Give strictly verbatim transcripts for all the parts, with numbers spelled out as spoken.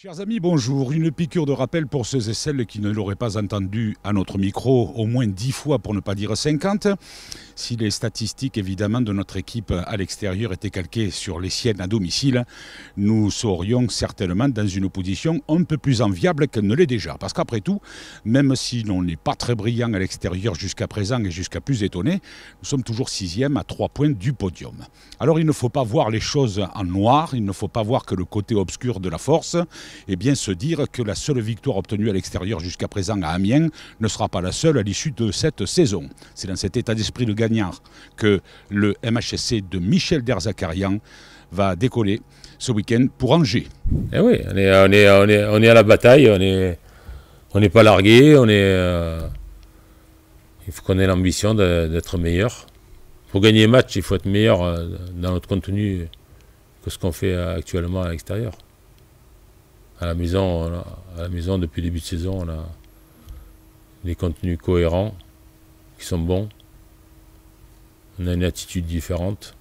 Chers amis, bonjour. Une piqûre de rappel pour ceux et celles qui ne l'auraient pas entendu à notre micro au moins dix fois, pour ne pas dire cinquante. Si les statistiques, évidemment, de notre équipe à l'extérieur étaient calquées sur les siennes à domicile, nous serions certainement dans une position un peu plus enviable qu'elle ne l'est déjà. Parce qu'après tout, même si l'on n'est pas très brillant à l'extérieur jusqu'à présent et jusqu'à plus étonné, nous sommes toujours sixième à trois points du podium. Alors il ne faut pas voir les choses en noir, il ne faut pas voir que le côté obscur de la force, et bien se dire que la seule victoire obtenue à l'extérieur jusqu'à présent à Amiens ne sera pas la seule à l'issue de cette saison. C'est dans cet état d'esprit de gagnant que le M H S C de Michel Derzakarian va décoller ce week-end pour Angers. Eh oui, on est, on est, on est, on est à la bataille, on n'est on n'est pas largué, on est, euh, il faut qu'on ait l'ambition d'être meilleur. Pour gagner un match, il faut être meilleur euh, dans notre contenu que ce qu'on fait actuellement à l'extérieur. À la maison, on a, à la maison, depuis le début de saison, on a des contenus cohérents, qui sont bons. On a une attitude différente.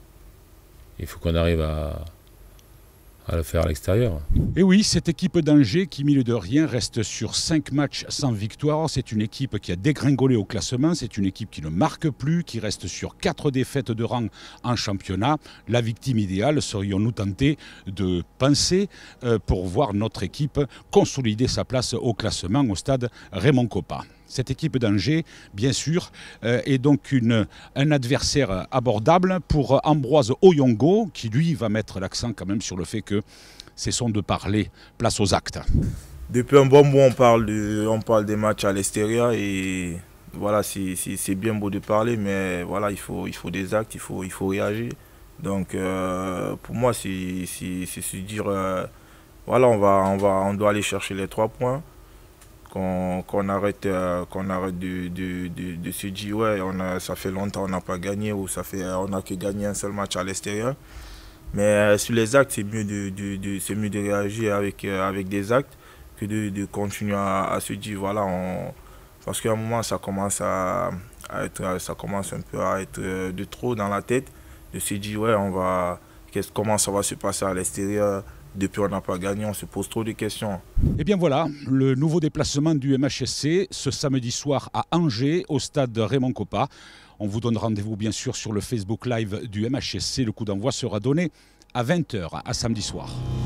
Il faut qu'on arrive à, à le faire à l'extérieur. Et oui, cette équipe d'Angers qui, mille de rien, reste sur cinq matchs sans victoire. C'est une équipe qui a dégringolé au classement. C'est une équipe qui ne marque plus, qui reste sur quatre défaites de rang en championnat. La victime idéale, serions-nous tentés de penser euh, pour voir notre équipe consolider sa place au classement au stade Raymond Kopa. Cette équipe d'Angers, bien sûr, euh, est donc une, un adversaire abordable pour Ambroise Oyongo, qui lui va mettre l'accent quand même sur le fait que cessons de parler, place aux actes. Depuis un bon mois, on parle, de, on parle des matchs à l'extérieur et voilà, c'est bien beau de parler, mais voilà, il faut, il faut des actes, il faut, il faut réagir. Donc euh, pour moi, c'est se dire, euh, voilà, on, va, on, va, on doit aller chercher les trois points. Qu'on qu'on arrête, euh, qu'on arrête de, de, de, de se dire ouais, on a, ça fait longtemps qu'on n'a pas gagné ou ça fait, on n'a que gagné un seul match à l'extérieur. Mais euh, sur les actes, c'est mieux de, de, de, c'est mieux de réagir avec, euh, avec des actes que de, de continuer à, à se dire voilà, on, parce qu'à un moment ça commence à, à être, ça commence un peu à être de trop dans la tête, de se dire ouais, on va, comment ça va se passer à l'extérieur. Depuis on n'a pas gagné, on se pose trop de questions. Et bien voilà, le nouveau déplacement du M H S C ce samedi soir à Angers, au stade Raymond Kopa. On vous donne rendez-vous bien sûr sur le Facebook Live du M H S C. Le coup d'envoi sera donné à vingt heures à samedi soir.